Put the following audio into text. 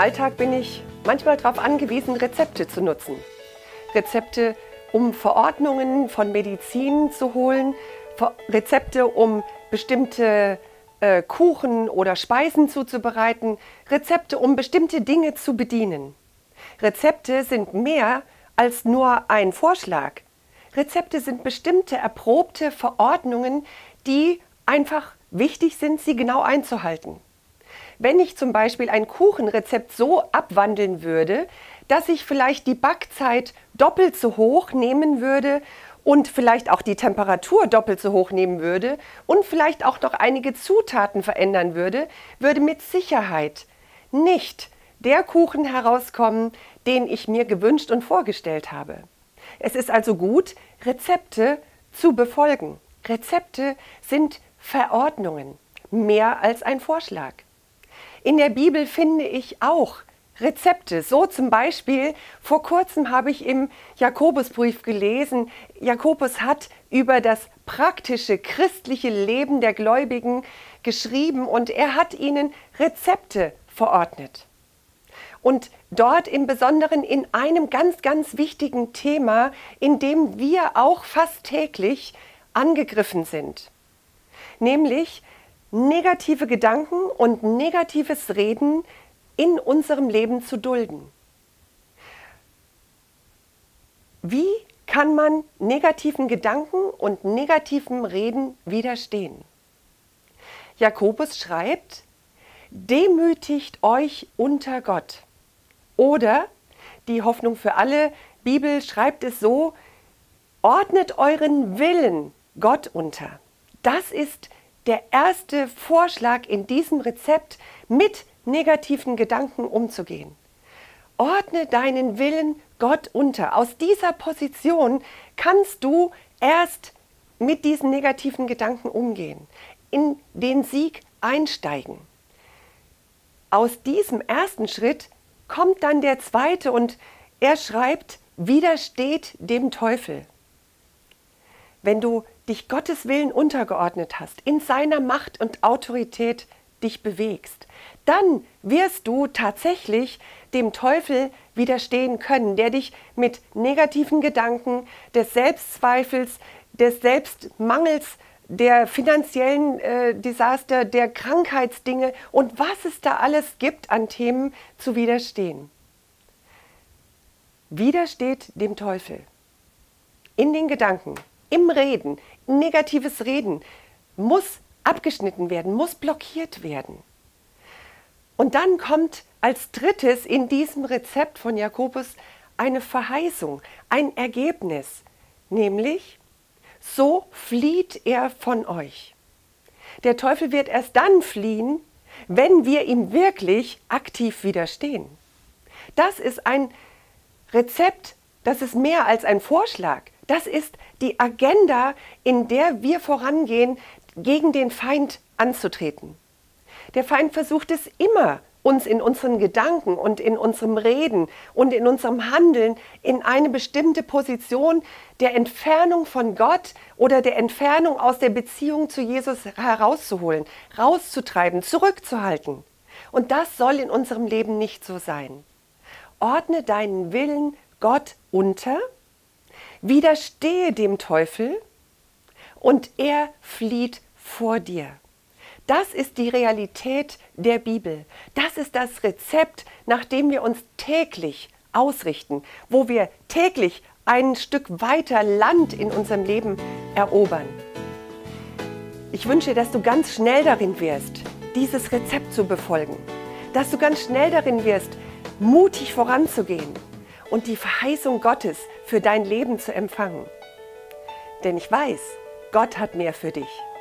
Alltag bin ich manchmal darauf angewiesen, Rezepte zu nutzen. Rezepte, um Verordnungen von Medizin zu holen, Rezepte, um bestimmte Kuchen oder Speisen zuzubereiten, Rezepte, um bestimmte Dinge zu bedienen. Rezepte sind mehr als nur ein Vorschlag. Rezepte sind bestimmte erprobte Verordnungen, die einfach wichtig sind, sie genau einzuhalten. Wenn ich zum Beispiel ein Kuchenrezept so abwandeln würde, dass ich vielleicht die Backzeit doppelt so hoch nehmen würde und vielleicht auch die Temperatur doppelt so hoch nehmen würde und vielleicht auch noch einige Zutaten verändern würde, würde mit Sicherheit nicht der Kuchen herauskommen, den ich mir gewünscht und vorgestellt habe. Es ist also gut, Rezepte zu befolgen. Rezepte sind Verordnungen, mehr als ein Vorschlag. In der Bibel finde ich auch Rezepte. So zum Beispiel, vor kurzem habe ich im Jakobusbrief gelesen, Jakobus hat über das praktische christliche Leben der Gläubigen geschrieben und er hat ihnen Rezepte verordnet. Und dort im Besonderen in einem ganz, ganz wichtigen Thema, in dem wir auch fast täglich angegriffen sind. Nämlich negative Gedanken und negatives Reden in unserem Leben zu dulden. Wie kann man negativen Gedanken und negativem Reden widerstehen? Jakobus schreibt, demütigt euch unter Gott. Oder, die Hoffnung für alle Bibel schreibt es so, ordnet euren Willen Gott unter. Das ist der erste Vorschlag in diesem Rezept, mit negativen Gedanken umzugehen. Ordne deinen Willen Gott unter. Aus dieser Position kannst du erst mit diesen negativen Gedanken umgehen, in den Sieg einsteigen. Aus diesem ersten Schritt kommt dann der zweite und er schreibt, widersteht dem Teufel. Wenn du dich Gottes Willen untergeordnet hast, in seiner Macht und Autorität dich bewegst, dann wirst du tatsächlich dem Teufel widerstehen können, der dich mit negativen Gedanken, des Selbstzweifels, des Selbstmangels, der finanziellen Desaster, der Krankheitsdinge und was es da alles gibt an Themen zu widerstehen. Widersteht dem Teufel. In den Gedanken, im Reden, negatives Reden muss abgeschnitten werden, muss blockiert werden. Und dann kommt als drittes in diesem Rezept von Jakobus eine Verheißung, ein Ergebnis, nämlich so flieht er von euch. Der Teufel wird erst dann fliehen, wenn wir ihm wirklich aktiv widerstehen. Das ist ein Rezept, das ist mehr als ein Vorschlag. Das ist die Agenda, in der wir vorangehen, gegen den Feind anzutreten. Der Feind versucht es immer, uns in unseren Gedanken und in unserem Reden und in unserem Handeln in eine bestimmte Position der Entfernung von Gott oder der Entfernung aus der Beziehung zu Jesus herauszuholen, rauszutreiben, zurückzuhalten. Und das soll in unserem Leben nicht so sein. Ordne deinen Willen Gott unter, widerstehe dem Teufel und er flieht vor dir. Das ist die Realität der Bibel. Das ist das Rezept, nach dem wir uns täglich ausrichten, wo wir täglich ein Stück weiter Land in unserem Leben erobern. Ich wünsche, dass du ganz schnell darin wirst, dieses Rezept zu befolgen. Dass du ganz schnell darin wirst, mutig voranzugehen und die Verheißung Gottes für dein Leben zu empfangen. Denn ich weiß, Gott hat mehr für dich.